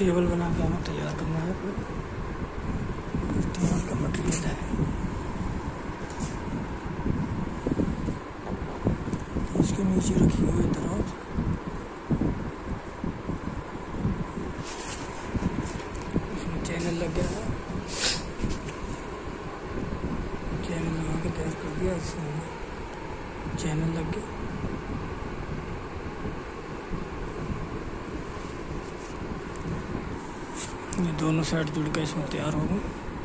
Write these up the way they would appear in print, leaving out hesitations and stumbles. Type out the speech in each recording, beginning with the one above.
Table बना के हमें तैयार करना है। टेबल का मटेरियल है, इसके नीचे रखी हुई दराज, इसमें चैनल लग गया है। चैनल लगा के तैयार कर दिया, इसमें चैनल लग गया। ये दोनों साइड जुड़ के इसमें तैयार हो गए।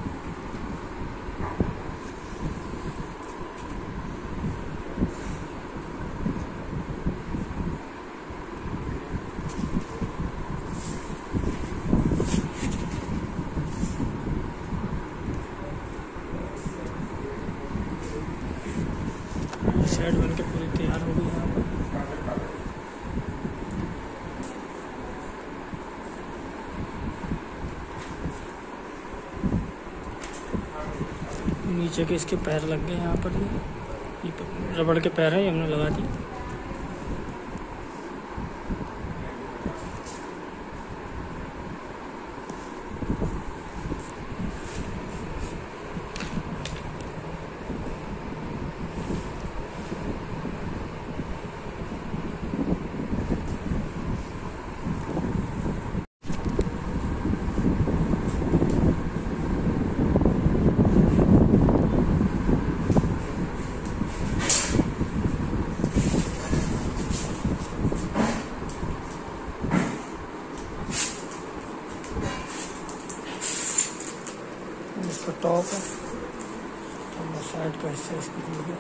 साइड बन के पूरी तैयार हो गई यहाँ पर। नीचे के इसके पैर लग गए यहाँ पर, ये रबड़ के पैर हैं, ये हमने लगा दी। इसका टॉप है, तो साइड का हिस्सा इसको जुड़ गया।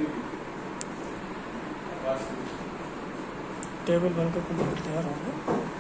टेबल बनकर कंप्लीट तैयार हो गया।